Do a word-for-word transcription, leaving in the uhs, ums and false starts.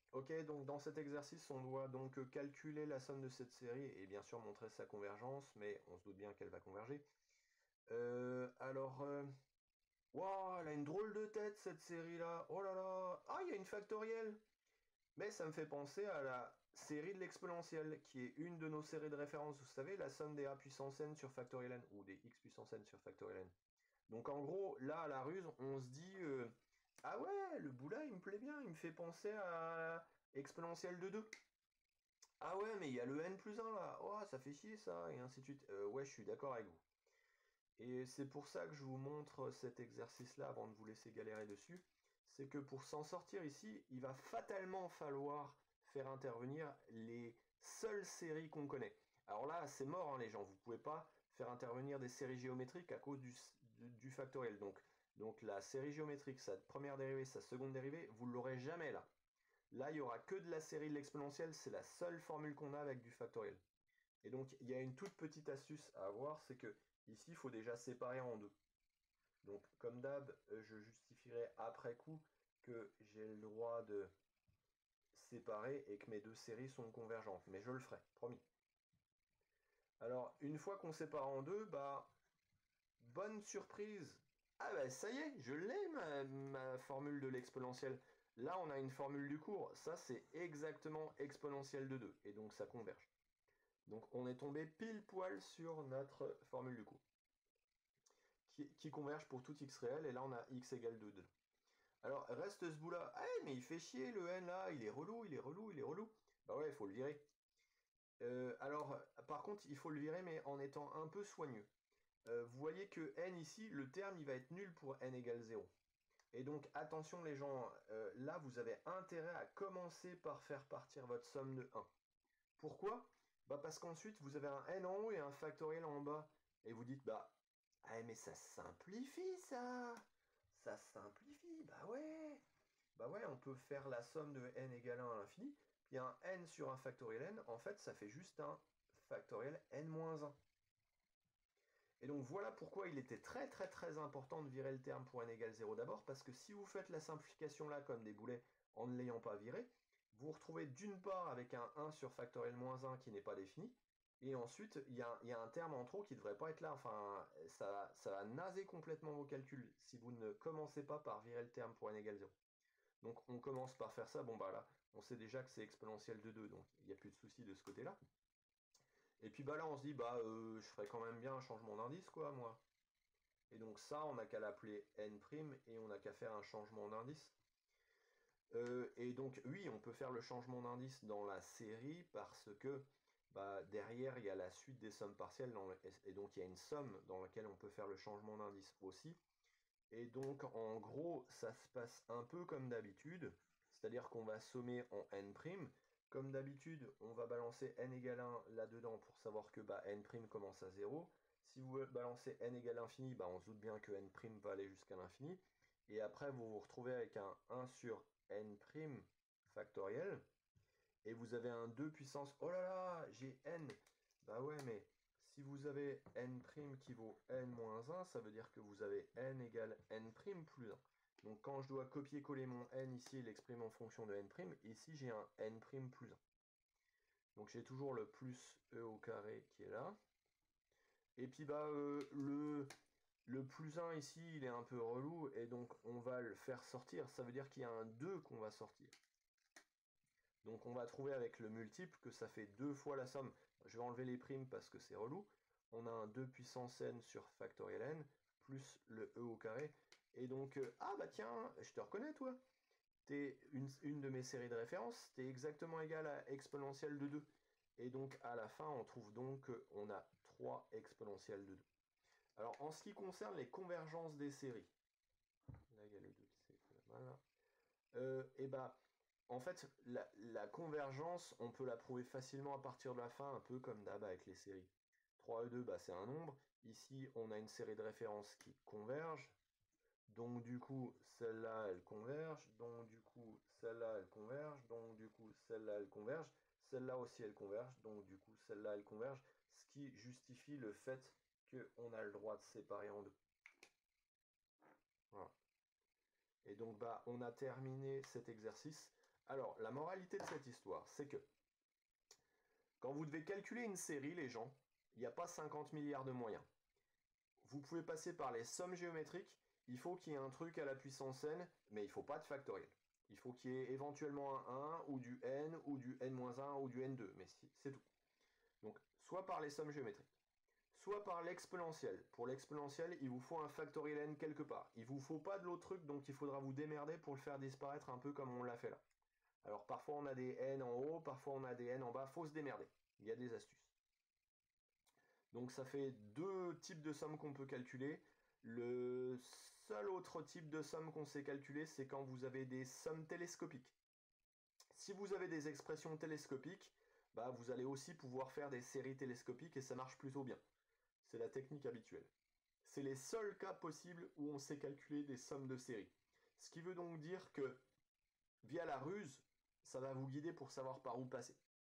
Ok, donc dans cet exercice, on doit donc euh, calculer la somme de cette série et bien sûr montrer sa convergence, mais on se doute bien qu'elle va converger. Euh, alors, euh, waouh, elle a une drôle de tête cette série-là. Oh là là, ah, il y a une factorielle. Mais ça me fait penser à la série de l'exponentielle, qui est une de nos séries de référence. Vous savez, la somme des a puissance n sur factoriel n, ou des x puissance n sur factoriel n. Donc en gros, là, à la ruse, on se dit, euh, ah ouais, le bout là, il me plaît bien, il me fait penser à exponentielle de deux. Ah ouais, mais il y a le n plus un là, oh, ça fait chier ça, et ainsi de suite. Euh, ouais, je suis d'accord avec vous. Et c'est pour ça que je vous montre cet exercice-là avant de vous laisser galérer dessus. C'est que pour s'en sortir ici, il va fatalement falloir faire intervenir les seules séries qu'on connaît. Alors là, c'est mort hein, les gens, vous pouvez pas faire intervenir des séries géométriques à cause du, du, du factoriel. Donc, donc la série géométrique, sa première dérivée, sa seconde dérivée, vous ne l'aurez jamais là. Là, il y aura que de la série de l'exponentielle, c'est la seule formule qu'on a avec du factoriel. Et donc, il y a une toute petite astuce à avoir, c'est que ici, il faut déjà séparer en deux. Donc, comme d'hab, euh, je justifierai après coup que j'ai le droit de séparer et que mes deux séries sont convergentes. Mais je le ferai, promis. Alors, une fois qu'on sépare en deux, bah, bonne surprise. Ah bah ça y est, je l'ai ma, ma formule de l'exponentielle. Là, on a une formule du cours. Ça, c'est exactement exponentielle de deux. Et donc, ça converge. Donc, on est tombé pile poil sur notre formule du cours. Qui, qui converge pour tout x réel. Et là, on a x égale deux. Alors, reste ce bout-là. Ah, mais il fait chier le n là, il est relou, il est relou, il est relou. Bah ouais, il faut le virer. Euh, alors, par contre, il faut le virer, mais en étant un peu soigneux. Euh, vous voyez que n ici, le terme, il va être nul pour n égale zéro. Et donc, attention les gens, euh, là, vous avez intérêt à commencer par faire partir votre somme de un. Pourquoi? Bah parce qu'ensuite, vous avez un n en haut et un factoriel en bas. Et vous dites, bah, ah mais ça simplifie ça. Ça simplifie, bah ouais. Bah ouais, on peut faire la somme de n égale un à l'infini, puis un n sur un factoriel n, en fait, ça fait juste un factoriel n moins un. Et donc voilà pourquoi il était très très très important de virer le terme pour n égale zéro d'abord, parce que si vous faites la simplification là comme des boulets en ne l'ayant pas viré, vous vous retrouvez d'une part avec un un sur factoriel moins un qui n'est pas défini, et ensuite il y, a, y a un terme en trop qui ne devrait pas être là, enfin ça, ça va naser complètement vos calculs si vous ne commencez pas par virer le terme pour n égale zéro. Donc on commence par faire ça, bon bah là, on sait déjà que c'est exponentiel de deux, donc il n'y a plus de souci de ce côté-là. Et puis bah là on se dit, bah euh, je ferais quand même bien un changement d'indice quoi, moi. Et donc ça, on n'a qu'à l'appeler n' et on n'a qu'à faire un changement d'indice. Euh, et donc oui, on peut faire le changement d'indice dans la série parce que bah, derrière, il y a la suite des sommes partielles dans le, et donc il y a une somme dans laquelle on peut faire le changement d'indice aussi. Et donc en gros, ça se passe un peu comme d'habitude, c'est-à-dire qu'on va sommer en n'. Comme d'habitude, on va balancer n égale un là-dedans pour savoir que bah, n' commence à zéro. Si vous balancez n égale infini, bah, on se doute bien que n' va aller jusqu'à l'infini. Et après, vous vous retrouvez avec un un sur n' factoriel. Et vous avez un deux puissance. Oh là là, j'ai n. Bah ouais, mais si vous avez n' qui vaut n moins un, ça veut dire que vous avez n égale n' plus un. Donc quand je dois copier-coller mon n ici et l'exprimer en fonction de n', ici j'ai un n' plus un. Donc j'ai toujours le plus e au carré qui est là. Et puis bah euh, le, le plus un ici, il est un peu relou, et donc on va le faire sortir. Ça veut dire qu'il y a un deux qu'on va sortir. Donc on va trouver avec le multiple que ça fait deux fois la somme. Je vais enlever les primes parce que c'est relou. On a un deux puissance n sur factoriel n, plus le e au carré. Et donc, euh, ah bah tiens, je te reconnais toi. T'es une, une de mes séries de référence, t'es exactement égal à exponentielle de deux. Et donc à la fin, on trouve donc qu'on a trois exponentielles de deux. Alors en ce qui concerne les convergences des séries, là il y a le deux qui s'est fait la main là. Euh, et bah, en fait, la, la convergence, on peut la prouver facilement à partir de la fin, un peu comme d'hab avec les séries. trois et deux, bah, c'est un nombre. Ici, on a une série de références qui convergent. Donc du coup, celle-là, elle converge. Donc du coup, celle-là, elle converge. Donc du coup, celle-là, elle converge. Celle-là aussi, elle converge. Donc du coup, celle-là, elle converge. Ce qui justifie le fait qu'on a le droit de séparer en deux. Voilà. Et donc, bah, on a terminé cet exercice. Alors, la moralité de cette histoire, c'est que quand vous devez calculer une série, les gens, il n'y a pas cinquante milliards de moyens. Vous pouvez passer par les sommes géométriques, il faut qu'il y ait un truc à la puissance n, mais il ne faut pas de factoriel. Il faut qu'il y ait éventuellement un un, ou du n, ou du n moins un, ou du n deux, mais c'est tout. Donc, soit par les sommes géométriques, soit par l'exponentielle. Pour l'exponentielle, il vous faut un factoriel n quelque part. Il ne vous faut pas de l'autre truc, donc il faudra vous démerder pour le faire disparaître un peu comme on l'a fait là. Alors parfois on a des n en haut, parfois on a des n en bas, faut se démerder. Il y a des astuces. Donc ça fait deux types de sommes qu'on peut calculer. Le seul autre type de somme qu'on sait calculer, c'est quand vous avez des sommes télescopiques. Si vous avez des expressions télescopiques, bah vous allez aussi pouvoir faire des séries télescopiques et ça marche plutôt bien. C'est la technique habituelle. C'est les seuls cas possibles où on sait calculer des sommes de séries. Ce qui veut donc dire que, via la ruse, ça va vous guider pour savoir par où passer.